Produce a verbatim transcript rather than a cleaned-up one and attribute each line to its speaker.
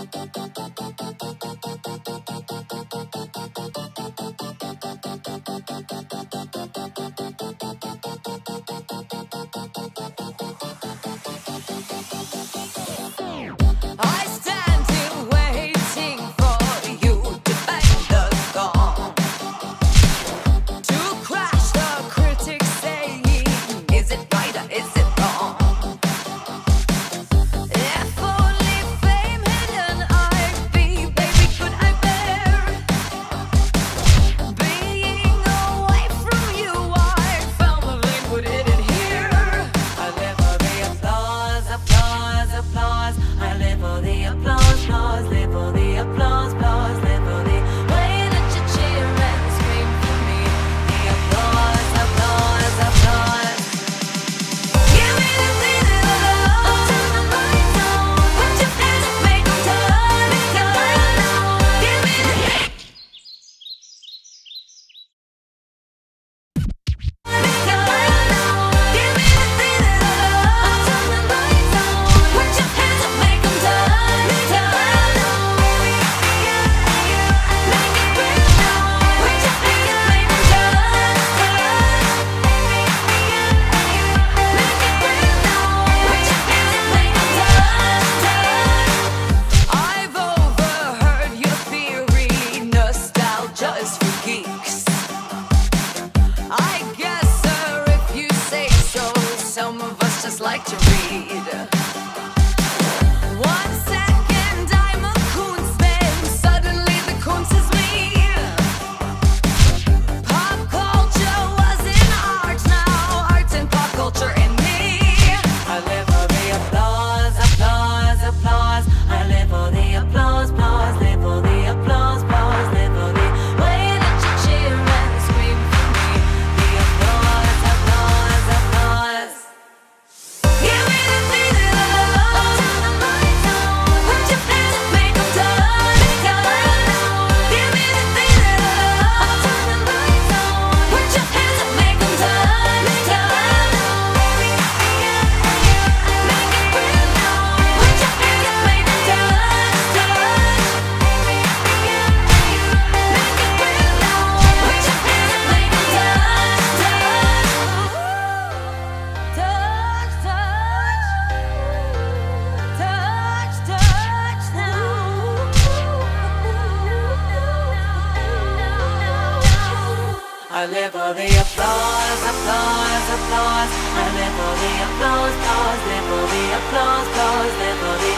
Speaker 1: I stand here waiting for you to bang the gong, to crash the critics saying, is it right or is it wrong? If only fame hidden I'd be, baby, could I bear being away from you? I firmly put it in here. I live for the applause, applause, applause. I live for the applause, applause, live for the applause, applause, live for the way that you cheer and scream for me. The applause, applause, applause. Give me the feeling of love. Turn the lights on. Put your hands up, make them turn, turn. Give me the feeling. I've overheard your theory, nostalgia is for geeks. I guess, sir, if you say so, some of us just like to read. One second I'm a Koonsman, suddenly the Koons is me. Pop culture was in art, now art and pop culture in me. I live for the applause, applause, applause. I live for the applause, applause, live for the applause, applause, live for the way that you cheer and scream for me. The applause, applause, applause. Give me the feeling of love. Turn the lights on. Put your hands up, make them turn, turn. Give me the feeling of love. Turn the lights on. Put your hands up, make them turn, turn. Make it real now. Put your hands up, make them turn, turn. Make it real now. Put your hands up, make them turn, turn. Touch, touch, touch, touch now. I live for the applause, applause, applause. I live for the applause, applause, live for the applause, applause, live for the